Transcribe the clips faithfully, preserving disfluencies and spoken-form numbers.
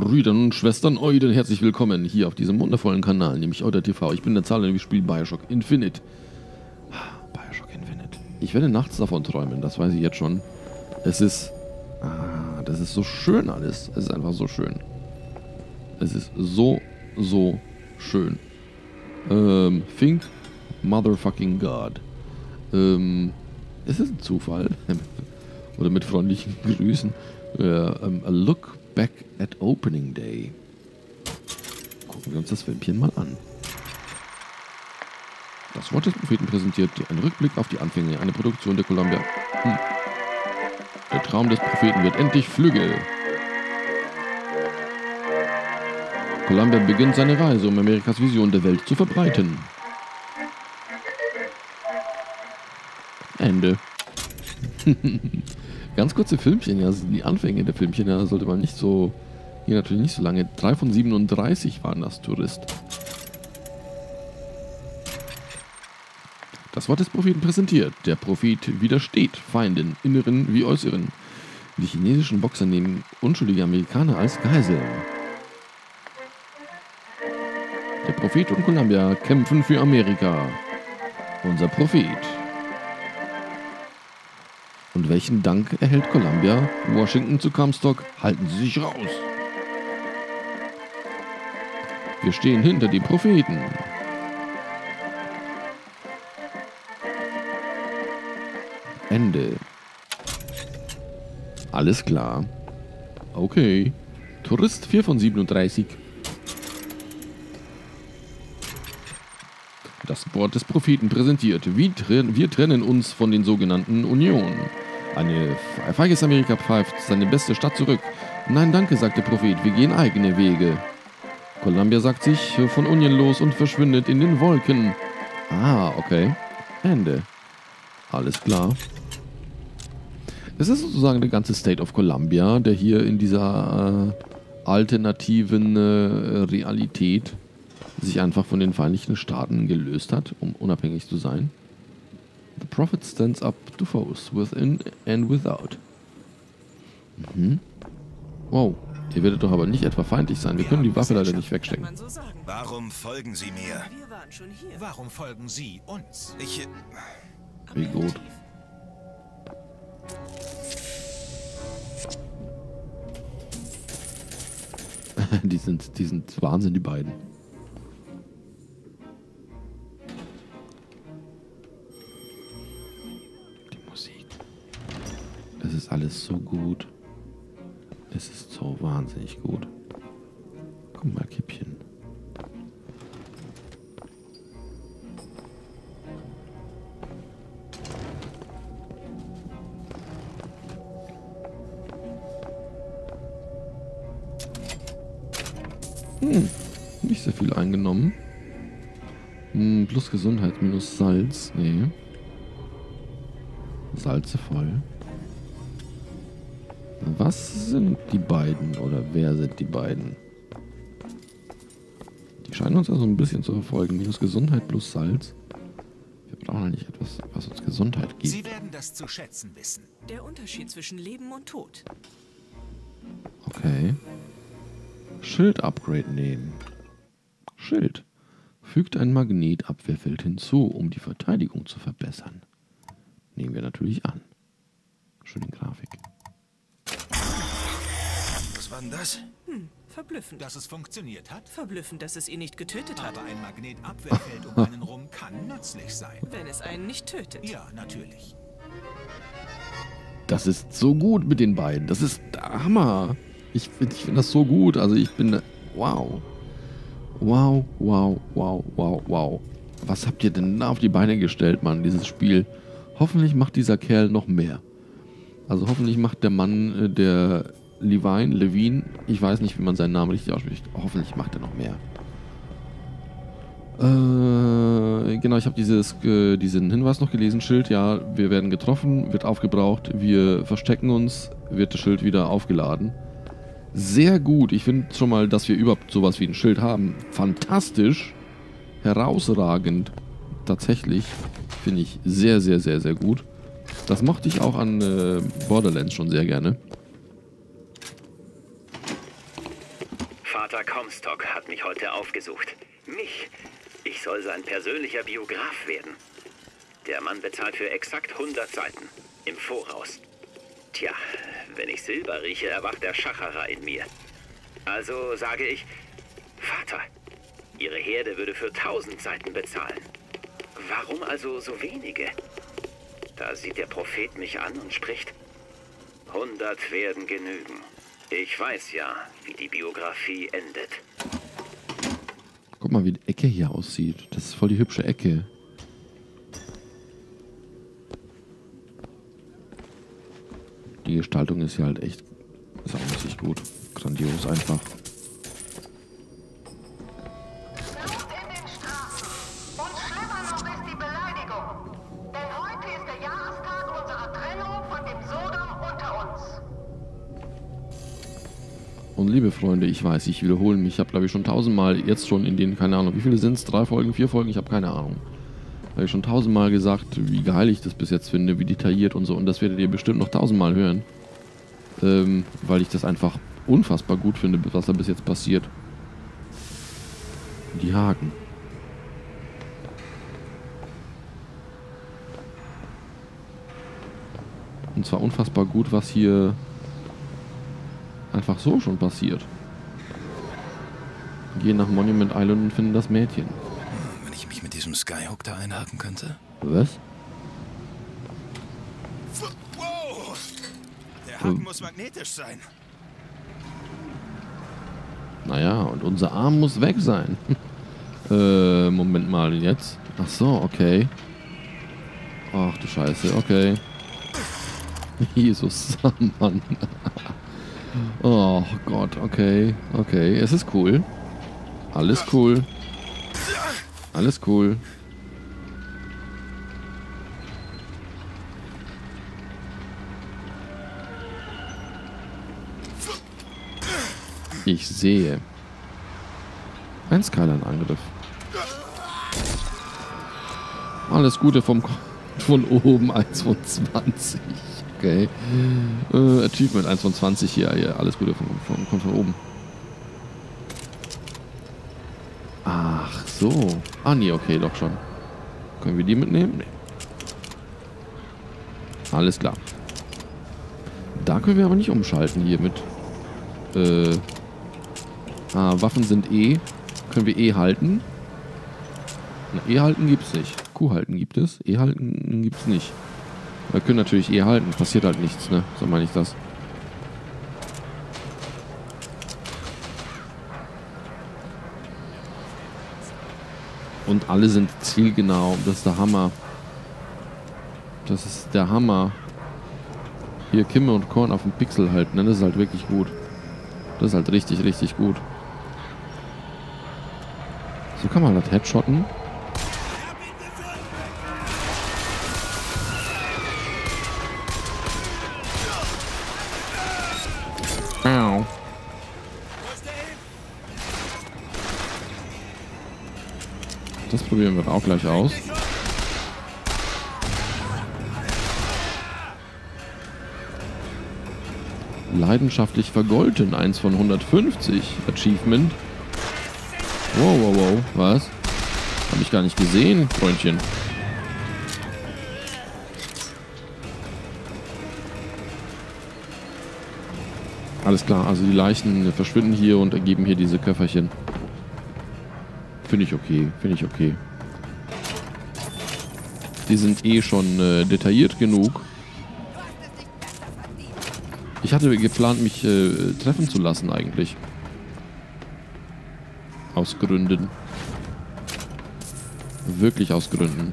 Brüdern und Schwestern Euden, herzlich willkommen hier auf diesem wundervollen Kanal, nämlich Euder T V. Ich bin der Zahler und ich spiele Bioshock Infinite. Bioshock Infinite. Ich werde nachts davon träumen, das weiß ich jetzt schon. Es ist... Ah, das ist so schön alles. Es ist einfach so schön. Es ist so, so schön. Ähm, think motherfucking God. Ähm, ist es ein Zufall? Oder mit freundlichen Grüßen. Äh, um, a look back at Opening Day. Gucken wir uns das Filmchen mal an. Das Wort des Propheten präsentiert einen Rückblick auf die Anfänge einer Produktion der Columbia. Hm. Der Traum des Propheten wird endlich Flügel. Columbia beginnt seine Reise, um Amerikas Vision der Welt zu verbreiten. Ende. Ganz kurze Filmchen, ja, die Anfänge der Filmchen, ja, sollte man nicht so, hier natürlich nicht so lange. drei von siebenunddreißig waren das, Tourist. Das Wort des Propheten präsentiert. Der Prophet widersteht Feinden, inneren wie äußeren. Die chinesischen Boxer nehmen unschuldige Amerikaner als Geiseln. Der Prophet und Columbia kämpfen für Amerika. Unser Prophet. Und welchen Dank erhält Columbia? Washington zu Comstock, halten Sie sich raus. Wir stehen hinter dem Propheten. Ende. Alles klar. Okay. Tourist vier von siebenunddreißig. Das Wort des Propheten präsentiert. Wir, tren- wir trennen uns von den sogenannten Union. Eine feiges Amerika pfeift seine beste Stadt zurück. Nein, danke, sagt der Prophet, wir gehen eigene Wege. Columbia sagt sich von Union los und verschwindet in den Wolken. Ah, okay. Ende. Alles klar. Es ist sozusagen der ganze State of Columbia, der hier in dieser äh, alternativen äh, Realität sich einfach von den Vereinigten Staaten gelöst hat, um unabhängig zu sein. The Prophet stands up to foes, within and without. Mhm. Wow, ihr werdet doch aber nicht etwa feindlich sein. Wir können die Waffe leider nicht wegstecken. Warum folgen Sie mir? Wir waren schon hier. Warum folgen Sie uns? Ich... Wie gut. die sind, die sind Wahnsinn, die beiden. Es ist alles so gut. Es ist so wahnsinnig gut. Guck mal, Kippchen. Hm, nicht sehr viel eingenommen. Hm, plus Gesundheit minus Salz. Nee. Salze voll. Was sind die beiden oder wer sind die beiden? Die scheinen uns also ein bisschen zu verfolgen. Minus Gesundheit plus Salz. Wir brauchen eigentlich etwas, was uns Gesundheit gibt. Sie werden das zu schätzen wissen. Der Unterschied zwischen Leben und Tod. Okay. Schild-Upgrade nehmen. Schild. Fügt ein Magnetabwehrfeld hinzu, um die Verteidigung zu verbessern. Nehmen wir natürlich an. Schöne Grafik. Was war denn das? Hm, verblüffend. Dass es funktioniert hat? Verblüffend, dass es ihn nicht getötet hat. Aber ein Magnetabwehrfeld um einen rum kann nützlich sein. Wenn es einen nicht tötet. Ja, natürlich. Das ist so gut mit den beiden. Das ist der Hammer. Ich finde ich find das so gut. Also ich bin... Wow. Wow, wow, wow, wow, wow. Was habt ihr denn da auf die Beine gestellt, Mann, dieses Spiel? Hoffentlich macht dieser Kerl noch mehr. Also hoffentlich macht der Mann, der Levine, Levine, ich weiß nicht, wie man seinen Namen richtig ausspricht. Hoffentlich macht er noch mehr. Äh, genau, ich habe dieses, äh, diesen Hinweis noch gelesen. Schild, ja, wir werden getroffen, wird aufgebraucht, wir verstecken uns, wird das Schild wieder aufgeladen. Sehr gut. Ich finde schon mal, dass wir überhaupt sowas wie ein Schild haben. Fantastisch. Herausragend. Tatsächlich. Finde ich sehr, sehr, sehr, sehr gut. Das mochte ich auch an äh, Borderlands schon sehr gerne. Comstock hat mich heute aufgesucht. Mich. Ich soll sein persönlicher Biograf werden. Der Mann bezahlt für exakt hundert Seiten. Im Voraus. Tja, wenn ich Silber rieche, erwacht der Schacherer in mir. Also sage ich, Vater, Ihre Herde würde für tausend Seiten bezahlen. Warum also so wenige? Da sieht der Prophet mich an und spricht, hundert werden genügen. Ich weiß ja, wie die Biografie endet. Guck mal, wie die Ecke hier aussieht. Das ist voll die hübsche Ecke. Die Gestaltung ist ja halt echt, ist auch richtig gut. Grandios einfach. Und liebe Freunde, ich weiß, ich wiederhole mich. Ich habe, glaube ich, schon tausendmal jetzt schon in den, keine Ahnung, wie viele sind es? Drei Folgen, vier Folgen? Ich habe keine Ahnung. Habe ich schon tausendmal gesagt, wie geil ich das bis jetzt finde, wie detailliert und so. Und das werdet ihr bestimmt noch tausendmal hören. Ähm, weil ich das einfach unfassbar gut finde, was da bis jetzt passiert. Die Haken. Und zwar unfassbar gut, was hier einfach so schon passiert. Gehen nach Monument Island und finden das Mädchen. Wenn ich mich mit diesem Skyhook da einhaken könnte. Was? Wow! Der Haken muss magnetisch sein. Naja, und unser Arm muss weg sein. äh, Moment mal, jetzt. Ach so, okay. Ach du Scheiße, okay. Jesus, Mann. Oh Gott, okay, okay. Es ist cool. Alles cool. Alles cool. Ich sehe. Ein Skyline-Angriff. Alles Gute vom von oben, eins von zwanzig. Okay. Äh, Achievement eins von zwanzig hier. hier. Alles Gute von, von, von, von oben. Ach so. Ah nee, okay, doch schon. Können wir die mitnehmen? Nee. Alles klar. Da können wir aber nicht umschalten hier mit. Äh. Ah, Waffen sind E. Können wir E halten? Na, E halten gibt's nicht. Q halten gibt es. E halten gibt's nicht. Wir können natürlich E halten. Passiert halt nichts, ne? So meine ich das. Und alle sind zielgenau. Das ist der Hammer. Das ist der Hammer. Hier Kimme und Korn auf dem Pixel halten. Ne? Das ist halt wirklich gut. Das ist halt richtig, richtig gut. So kann man das headshotten. Au. Das probieren wir auch gleich aus. Leidenschaftlich vergolten. eins von hundertfünfzig. Achievement. Wow, wow, wow. Was? Hab ich gar nicht gesehen, Freundchen. Alles klar, also die Leichen verschwinden hier und ergeben hier diese Köfferchen. Finde ich okay, finde ich okay. Die sind eh schon äh, detailliert genug. Ich hatte geplant, mich äh, treffen zu lassen eigentlich. Aus Gründen. Wirklich aus Gründen.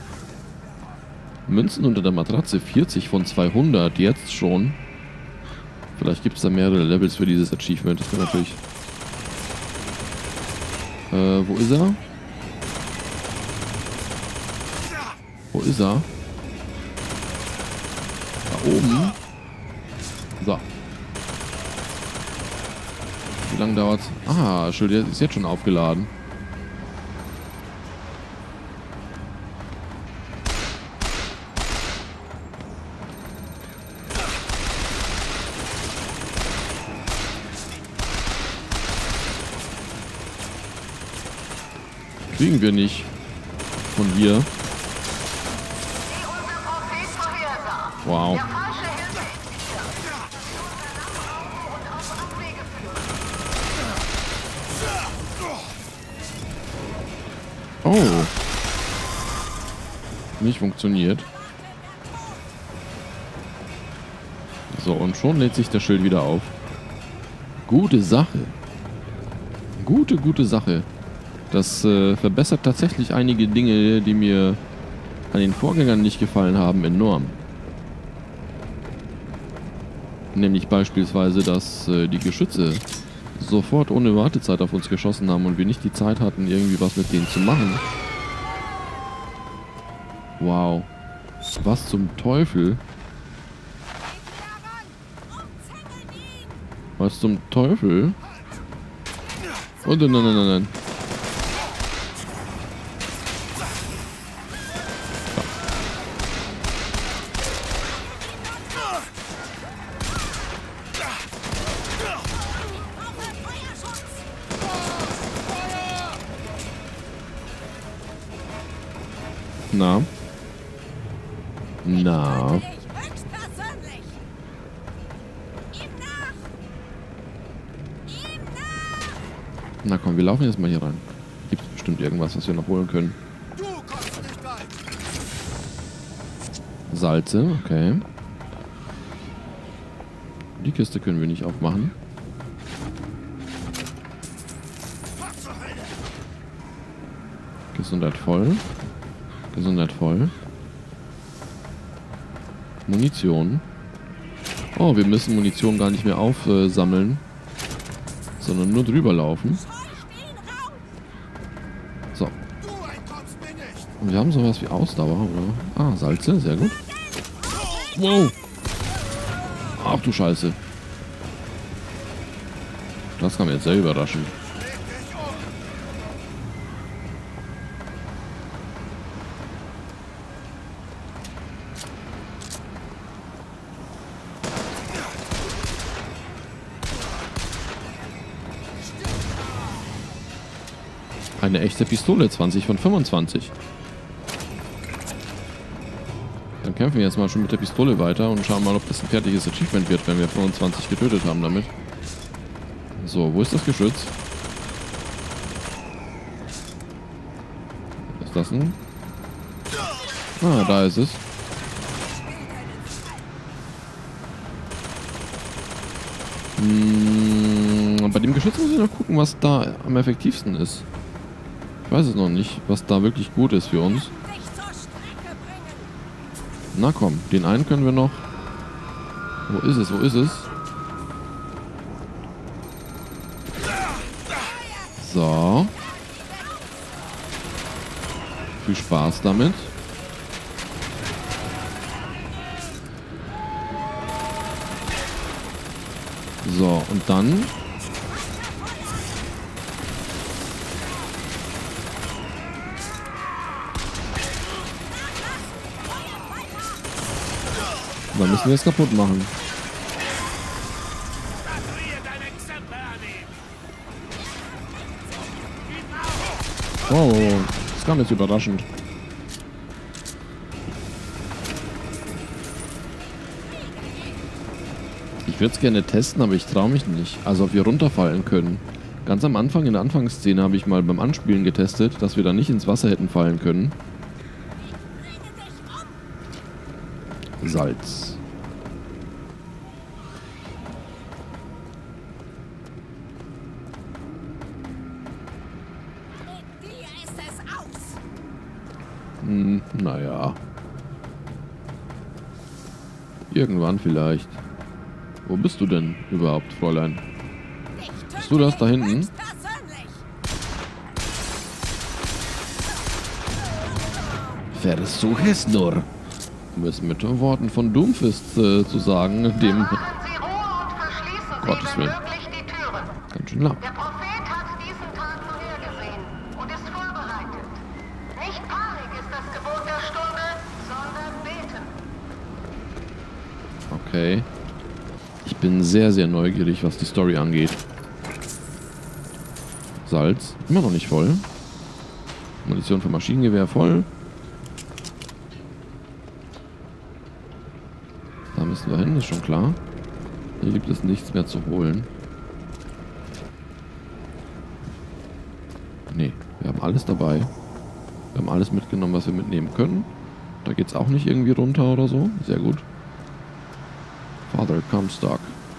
Münzen unter der Matratze, vierzig von zweihundert, jetzt schon. Vielleicht gibt es da mehrere Levels für dieses Achievement. Das wäre natürlich... Äh, wo ist er? Wo ist er? Da oben. So. Wie lange dauert's? Ah, schön, der ist jetzt schon aufgeladen. kriegen wir nicht von hier. Wow. Oh. Nicht funktioniert. So, und schon lädt sich das Schild wieder auf. Gute Sache. Gute, gute Sache. Das äh, verbessert tatsächlich einige Dinge, die mir an den Vorgängern nicht gefallen haben, enorm. Nämlich beispielsweise, dass äh, die Geschütze sofort ohne Wartezeit auf uns geschossen haben und wir nicht die Zeit hatten, irgendwie was mit denen zu machen. Wow. Was zum Teufel? Was zum Teufel? Oh nein, nein, nein, nein. Na? Na? Na komm, wir laufen jetzt mal hier rein. Gibt es bestimmt irgendwas, was wir noch holen können. Salze, okay. Die Kiste können wir nicht aufmachen. Gesundheit voll. Gesundheit voll. Munition. Oh, wir müssen Munition gar nicht mehr aufsammeln, sondern nur drüber laufen. So. Und wir haben sowas wie Ausdauer, oder? Ah, Salze, sehr gut. Wow. Ach du Scheiße. Das kam jetzt sehr überraschend. Eine echte Pistole, zwanzig von fünfundzwanzig. Dann kämpfen wir jetzt mal schon mit der Pistole weiter und schauen mal, ob das ein fertiges Achievement wird, wenn wir fünfundzwanzig getötet haben damit. So, wo ist das Geschütz? Ist das ein? Ah, da ist es. Hm, bei dem Geschütz muss ich noch gucken, was da am effektivsten ist. Ich weiß es noch nicht, was da wirklich gut ist für uns. Na komm, den einen können wir noch. Wo ist es? Wo ist es? So. Viel Spaß damit. So, und dann... Dann müssen wir es kaputt machen. Oh, das kam jetzt überraschend. Ich würde es gerne testen, aber ich traue mich nicht. Also ob wir runterfallen können. Ganz am Anfang, in der Anfangsszene, habe ich mal beim Anspielen getestet, dass wir da nicht ins Wasser hätten fallen können. Salz. Hm, naja. Irgendwann vielleicht. Wo bist du denn überhaupt, Fräulein? Bist du das da hinten? Versuch es nur. Um es mit Worten von Doomfist äh, zu sagen, dem... Gottes Willen. Ganz schön laut. Der Prophet hat diesen Tag vorhergesehen und ist vorbereitet. Nicht Panik ist das Gebot der Stunde, sondern beten. Okay. Ich bin sehr, sehr neugierig, was die Story angeht. Salz. Immer noch nicht voll. Munition für Maschinengewehr voll. Da müssen wir hin, ist schon klar. Hier gibt es nichts mehr zu holen. Nee, wir haben alles dabei. Wir haben alles mitgenommen, was wir mitnehmen können. Da geht es auch nicht irgendwie runter oder so. Sehr gut. Father Comstock.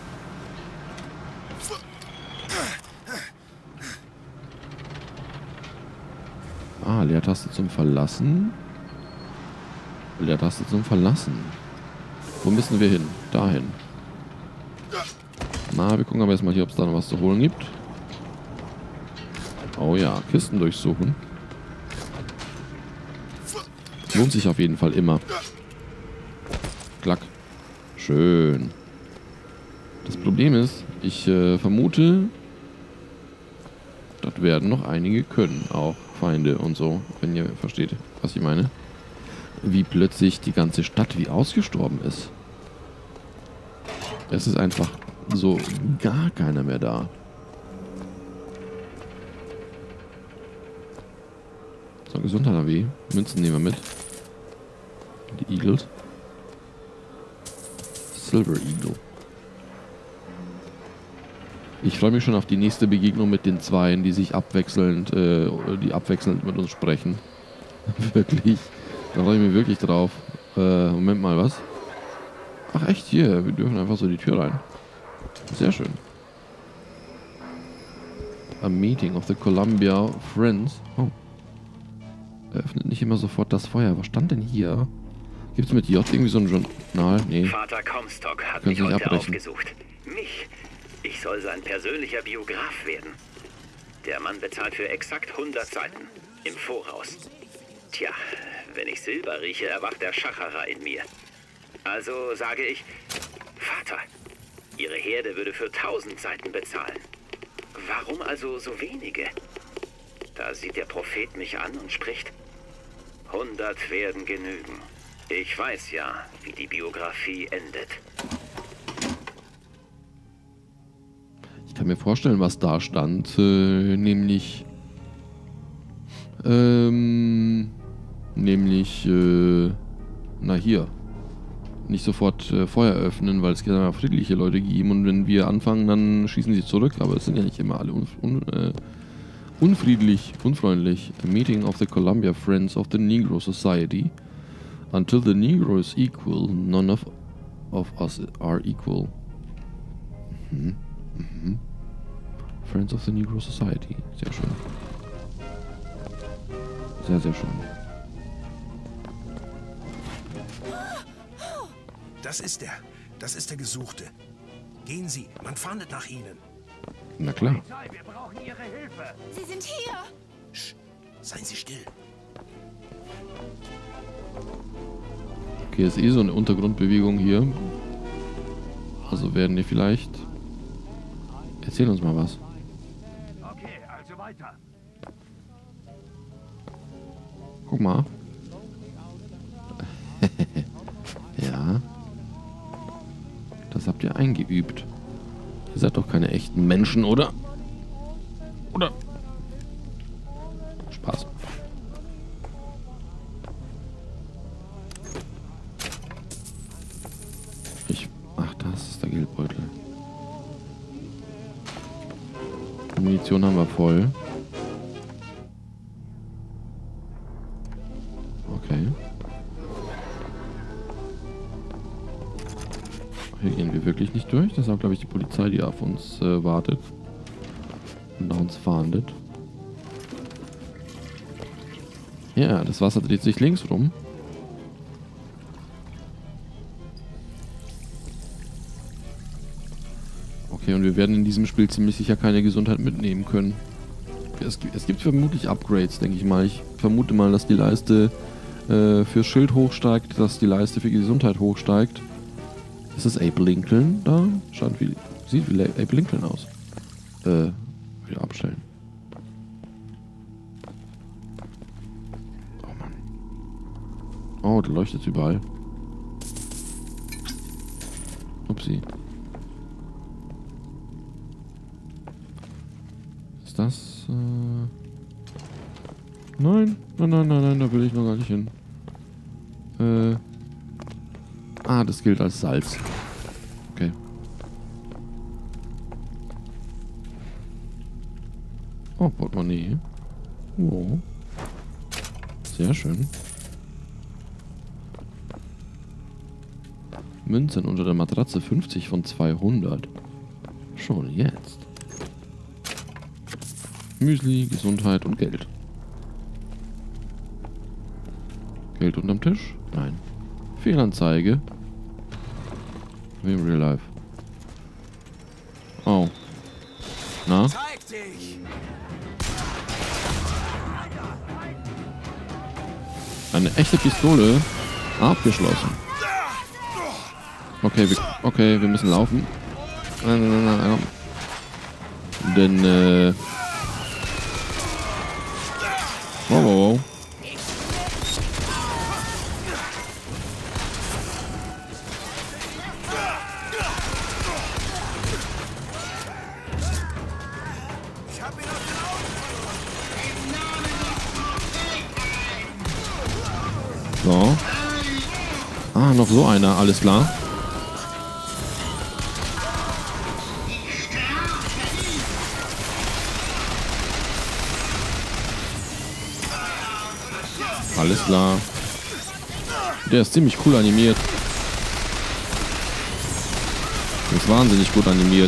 Ah, Leertaste zum Verlassen. Leertaste zum Verlassen. Wo müssen wir hin? Dahin. Na, wir gucken aber erstmal hier, ob es da noch was zu holen gibt. Oh ja, Kisten durchsuchen. Lohnt sich auf jeden Fall immer. Klack. Schön. Das Problem ist, ich äh, vermute, das werden noch einige können. Auch Feinde und so, wenn ihr versteht, was ich meine. Wie plötzlich die ganze Stadt wie ausgestorben ist. Es ist einfach so gar keiner mehr da. So, Gesundheit A W. Münzen nehmen wir mit. Die Eagles. Silver Eagle. Ich freue mich schon auf die nächste Begegnung mit den Zweien, die sich abwechselnd, äh, die abwechselnd mit uns sprechen. Wirklich. Da freue ich mich wirklich drauf. Äh, Moment mal, was? Ach echt, hier. Wir dürfen einfach so die Tür rein. Sehr schön. A meeting of the Columbia Friends. Oh. Eröffnet nicht immer sofort das Feuer. Was stand denn hier? Gibt es mit J irgendwie so ein Journal? Nee. Vater Comstock hat Können mich Sie nicht heute abbrechen. aufgesucht. Mich. Ich soll sein persönlicher Biograf werden. Der Mann bezahlt für exakt hundert Seiten. Im Voraus. Tja, wenn ich Silber rieche, erwacht der Schacherer in mir. Also sage ich, Vater, Ihre Herde würde für tausend Seiten bezahlen. Warum also so wenige? Da sieht der Prophet mich an und spricht, hundert werden genügen. Ich weiß ja, wie die Biografie endet. Ich kann mir vorstellen, was da stand. Äh, nämlich... Ähm... Nämlich... Äh, na hier. Nicht sofort äh, Feuer öffnen, weil es kann ja friedliche Leute geben. Und wenn wir anfangen, dann schießen sie zurück. Aber es sind ja nicht immer alle un un äh, unfriedlich, unfreundlich. A meeting of the Columbia Friends of the Negro Society. Until the Negro is equal, none of, of us are equal. Mhm. Mhm. Friends of the Negro Society. Sehr schön. Sehr, sehr schön. Das ist er. Das ist der Gesuchte. Gehen Sie, man fahndet nach Ihnen. Na klar. Wir brauchen Ihre Hilfe. Sie sind hier! Sch, seien Sie still. Okay, ist eh so eine Untergrundbewegung hier. Also werden wir vielleicht... Erzähl uns mal was. Okay, also weiter. Guck mal. Ja. Das habt ihr eingeübt. Ihr seid doch keine echten Menschen, oder? Oder? Spaß. Ich... Ach, das ist der Geldbeutel. Die Munition haben wir voll. Okay. Hier gehen wir wirklich nicht durch. Das ist auch, glaube ich, die Polizei, die auf uns äh, wartet. Und nach uns fahndet. Ja, das Wasser dreht sich links rum. Okay, und wir werden in diesem Spiel ziemlich sicher keine Gesundheit mitnehmen können. Es, es gibt vermutlich Upgrades, denke ich mal. Ich vermute mal, dass die Leiste äh, fürs Schild hochsteigt, dass die Leiste für die Gesundheit hochsteigt. Ist das Abe Lincoln da? Schaut wie, sieht wie Abe Lincoln aus. Äh, wieder abstellen. Oh Mann. Oh, der leuchtet überall. Upsi. Ist das... Äh Nein, nein, nein, nein, nein, da will ich noch gar nicht hin. Äh. Ah, das gilt als Salz. Okay. Oh, Portemonnaie. Oh. Sehr schön. Münzen unter der Matratze fünfzig von zweihundert. Schon jetzt. Müsli, Gesundheit und Geld. Geld unterm Tisch? Nein. Fehlanzeige. Wie im Real Life. Oh. Na? Zeig dich! Eine echte Pistole. Abgeschlossen. Okay, wir, okay, wir müssen laufen. Nein, nein, nein, nein, nein. Denn, äh... Wow, wow, wow. Ich hab ihn auf den Augen! So. Ah, noch so einer, alles klar. Alles klar. Der ist ziemlich cool animiert. Der ist wahnsinnig gut animiert.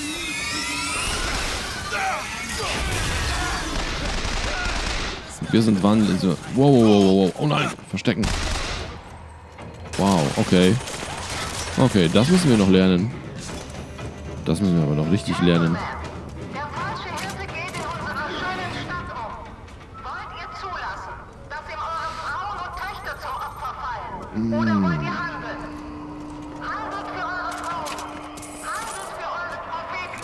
Wir sind wahnsinnig. Wow, wow, wow, wow. Oh nein, verstecken. Wow, okay. Okay, das müssen wir noch lernen. Das müssen wir aber noch richtig lernen. Der falsche Hirte geht in unserer schönen Stadt um. Wollt ihr zulassen, dass ihm eure Frauen und Töchter zum Opfer fallen? Oder wollt ihr handeln? Handelt für eure Frauen. Handelt für eure Propheten.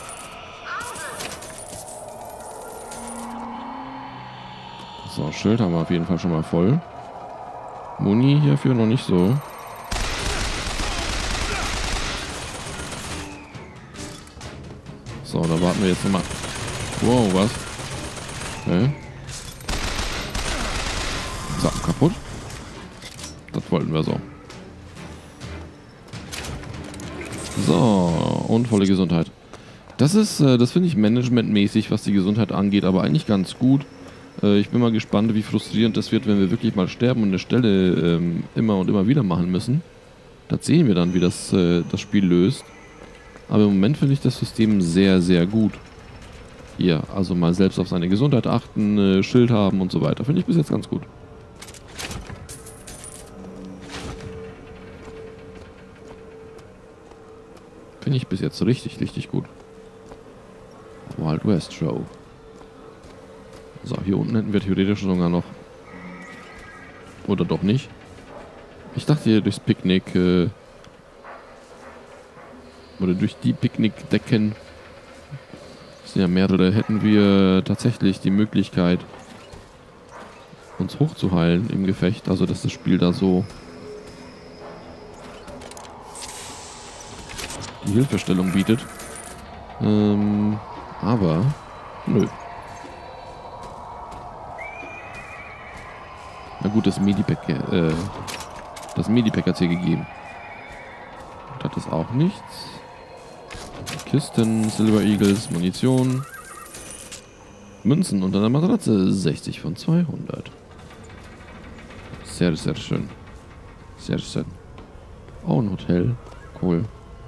Handelt! So, Schild haben wir auf jeden Fall schon mal voll. Muni hierfür noch nicht so. So, da warten wir jetzt nochmal. Wow, was? Okay. So, kaputt. Das wollten wir so. So, und volle Gesundheit. Das ist, äh, das finde ich managementmäßig, was die Gesundheit angeht, aber eigentlich ganz gut. Äh, ich bin mal gespannt, wie frustrierend das wird, wenn wir wirklich mal sterben und eine Stelle ähm, immer und immer wieder machen müssen. Das sehen wir dann, wie das, äh, das Spiel löst. Aber im Moment finde ich das System sehr, sehr gut. Hier, also mal selbst auf seine Gesundheit achten, äh, Schild haben und so weiter. Finde ich bis jetzt ganz gut. Finde ich bis jetzt richtig, richtig gut. Wild West Show. So, hier unten hätten wir theoretisch sogar noch. Oder doch nicht. Ich dachte hier durchs Picknick, äh, oder durch die Picknickdecken, das sind ja mehrere, hätten wir tatsächlich die Möglichkeit, uns hochzuheilen im Gefecht. Also, dass das Spiel da so die Hilfestellung bietet. Ähm, aber, nö. Na gut, das Medipack, äh, das Medipack hat es hier gegeben. Das ist auch nichts. Kisten, Silver Eagles, Munition. Münzen unter der Matratze, sechzig von zweihundert. Sehr, sehr schön. Sehr schön. Oh, ein Hotel. Cool.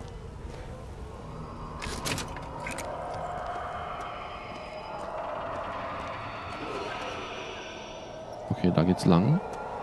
Okay, da geht's lang.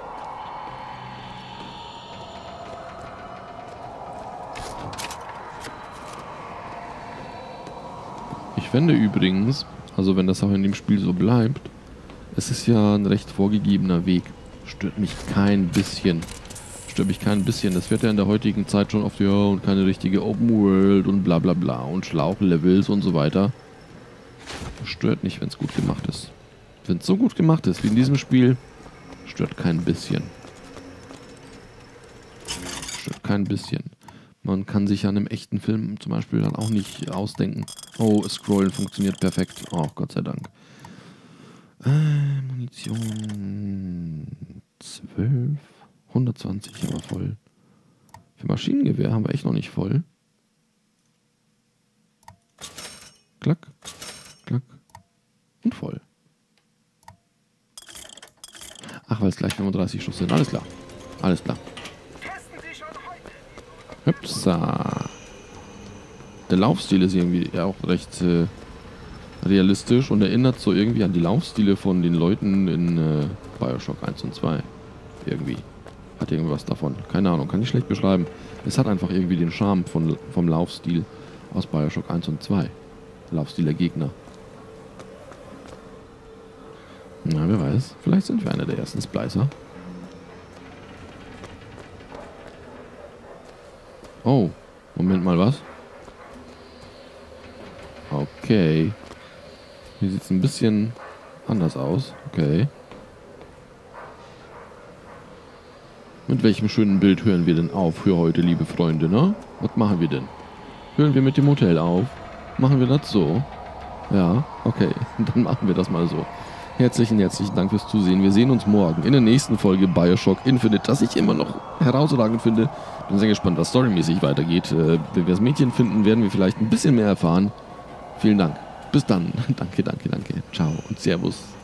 Ich fände übrigens, also wenn das auch in dem Spiel so bleibt, es ist ja ein recht vorgegebener Weg. Stört mich kein bisschen. Stört mich kein bisschen. Das wird ja in der heutigen Zeit schon oft, ja, und keine richtige Open World und bla bla bla und Schlauchlevels und so weiter. Stört nicht, wenn es gut gemacht ist. Wenn es so gut gemacht ist wie in diesem Spiel, stört kein bisschen. Stört kein bisschen. Man kann sich an einem echten Film zum Beispiel dann auch nicht ausdenken. Oh, Scrollen funktioniert perfekt. Oh, Gott sei Dank. Äh, Munition zwölf, hundertzwanzig aber voll. Für Maschinengewehr haben wir echt noch nicht voll. Klack, klack und voll. Ach, weil es gleich fünfunddreißig Schuss sind. Alles klar. Alles klar. Hüpsa. Der Laufstil ist irgendwie ja auch recht äh, realistisch und erinnert so irgendwie an die Laufstile von den Leuten in äh, Bioshock eins und zwei. Irgendwie. Hat irgendwas davon. Keine Ahnung, kann ich schlecht beschreiben. Es hat einfach irgendwie den Charme von, vom Laufstil aus Bioshock eins und zwei. Laufstil der Gegner. Na, wer weiß. Vielleicht sind wir einer der ersten Splicer. Oh, Moment mal, was? Okay. Hier sieht es ein bisschen anders aus. Okay. Mit welchem schönen Bild hören wir denn auf für heute, liebe Freunde, ne? Was machen wir denn? Hören wir mit dem Hotel auf? Machen wir das so? Ja, okay. Dann machen wir das mal so. Herzlichen, herzlichen Dank fürs Zusehen. Wir sehen uns morgen in der nächsten Folge Bioshock Infinite, das ich immer noch herausragend finde. Bin sehr gespannt, was storymäßig weitergeht. Äh, wenn wir das Mädchen finden, werden wir vielleicht ein bisschen mehr erfahren. Vielen Dank. Bis dann. Danke, danke, danke. Ciao und Servus.